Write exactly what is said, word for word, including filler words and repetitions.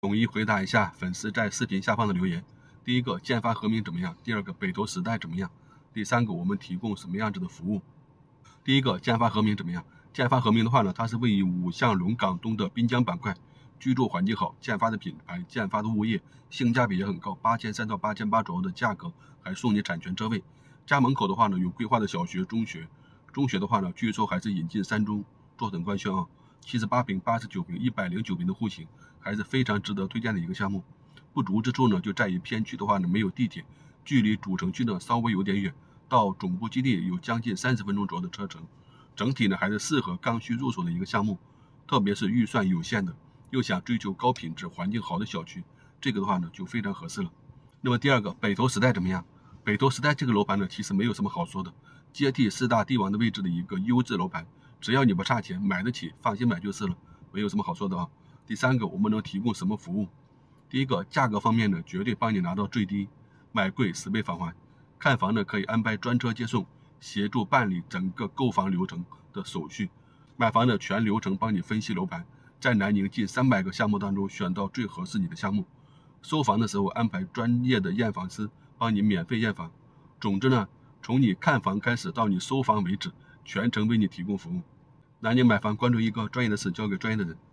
统一回答一下粉丝在视频下方的留言。第一个，建发和明怎么样？第二个，北投时代怎么样？第三个，我们提供什么样子的服务？第一个，建发和明怎么样？建发和明的话呢，它是位于五巷龙岗东的滨江板块，居住环境好，建发的品牌、建发的物业性价比也很高，八千三到八千八左右的价格，还送你产权车位。家门口的话呢，有规划的小学、中学，中学的话呢，据说还是引进三中，坐等官宣啊。七十八平、八十九平、一百零九平的户型，还是非常值得推荐的一个项目。不足之处呢，就在于偏区的话呢，没有地铁，距离主城区呢稍微有点远，到总部基地有将近三十分钟左右的车程。整体呢还是适合刚需入手的一个项目，特别是预算有限的，又想追求高品质、环境好的小区，这个的话呢就非常合适了。那么第二个，北投时代怎么样？北投时代这个楼盘呢，其实没有什么好说的，接替四大帝王的位置的一个优质楼盘，只要你不差钱，买得起，放心买就是了，没有什么好说的啊。第三个，我们能提供什么服务？第一个，价格方面呢，绝对帮你拿到最低，买贵十倍返还。看房呢，可以安排专车接送，协助办理整个购房流程的手续。买房的全流程帮你分析楼盘，在南宁近三百个项目当中选到最合适你的项目。收房的时候安排专业的验房师帮你免费验房。总之呢，从你看房开始到你收房为止，全程为你提供服务。南宁买房，关注一个专业的事，交给专业的人。